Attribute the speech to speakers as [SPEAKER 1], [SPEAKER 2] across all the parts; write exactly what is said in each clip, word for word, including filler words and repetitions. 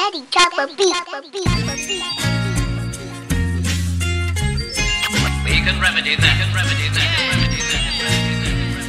[SPEAKER 1] Daddy, drop a beat.
[SPEAKER 2] We can remedy that, can remedy that, can remedy that, can remedy that, can remedy that.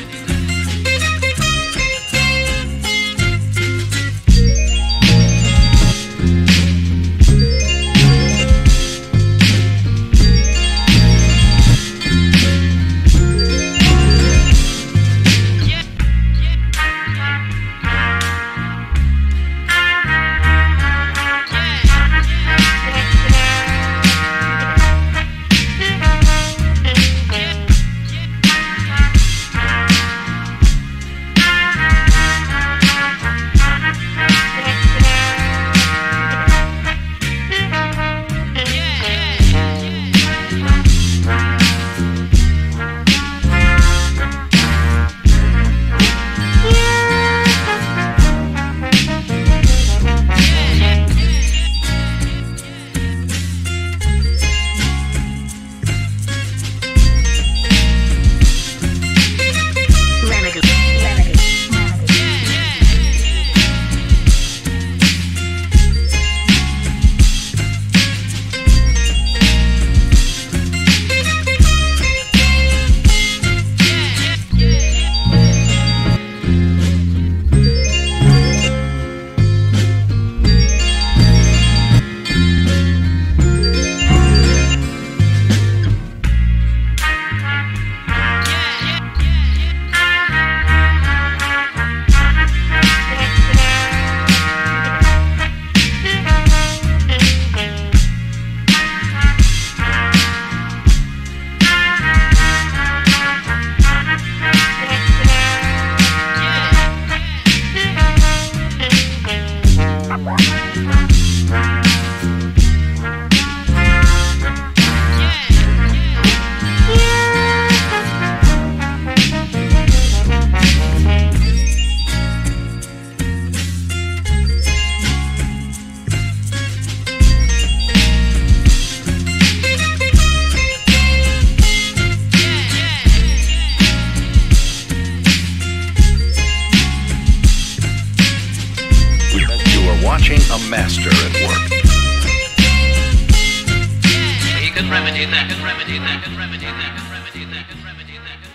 [SPEAKER 3] Watching a master at work.
[SPEAKER 2] We can remedy that, can remedy that, can remedy that, can remedy that, can remedy that.